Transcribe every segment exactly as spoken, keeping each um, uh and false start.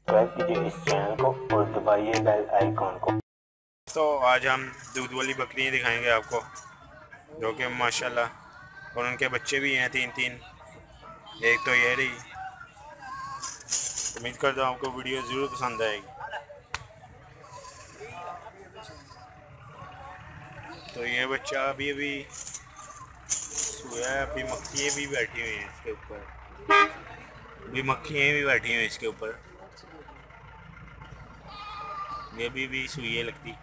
Subscribe कीजिए इस channel को और दबाइए बेल आइकॉन को। तो आज हम दूध वाली बकरियाँ दिखाएंगे आपको, जो कि माशाल्लाह, और उनके बच्चे भी हैं तीन तीन। एक तो ये रही। उम्मीद करता हूँ आपको वीडियो ज़रूर पसंद आएगी। तो ये बच्चा अभी अभी सोया है, अभी मक्खियाँ भी बैठी हुई हैं इसके ऊपर, अभी मक्खियाँ भी बैठी हुई हैं इसके ऊपर। ये भी भी सुई लगती।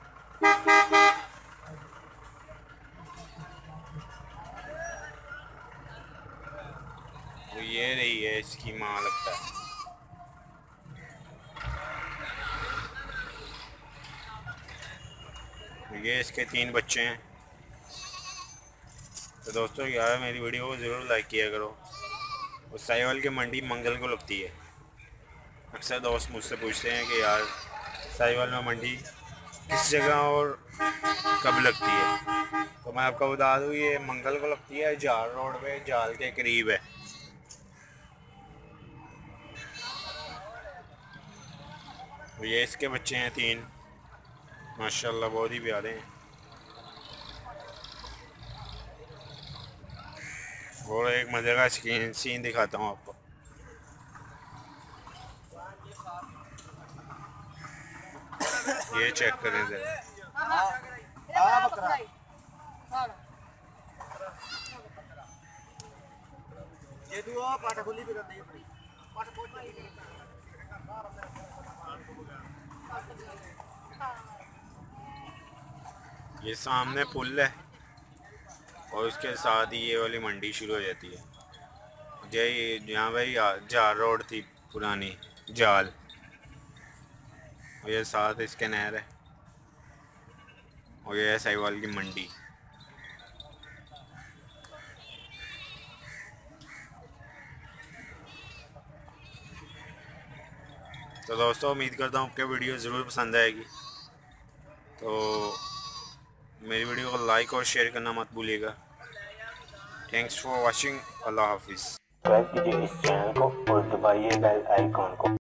तो ये रही है इसकी माँ लगता है। तो ये इसके तीन बच्चे हैं। तो दोस्तों यार, मेरी वीडियो को ज़रूर लाइक किया करो। और साहिवाल की मंडी मंगल को लगती है। अक्सर दोस्त मुझसे पूछते हैं कि यार साहिवाल में मंडी किस जगह और कब लगती है। तो मैं आपको बता दूँ, ये मंगल को लगती है, जाल रोड पे, जाल के करीब है। तो ये इसके बच्चे हैं तीन, माशाल्लाह बहुत ही प्यारे हैं। और एक मज़े का सीन सीन दिखाता हूँ आपको। ये चेक करें जरा। ये सामने पुल है और उसके साथ ही ये वाली मंडी शुरू हो जाती है। यही जहाँ भाई जाल रोड थी पुरानी, जाल, और ये साथ इसके नहर है, और ये है साहिवाल की मंडी। तो दोस्तों, उम्मीद करता हूँ आपको वीडियो ज़रूर पसंद आएगी। तो मेरी वीडियो को लाइक और शेयर करना मत भूलिएगा। Thanks for watching. अल्लाह हाफिज़। सब्सक्राइब कीजिए इस चैनल को और दबाइए बेल आइकॉन को।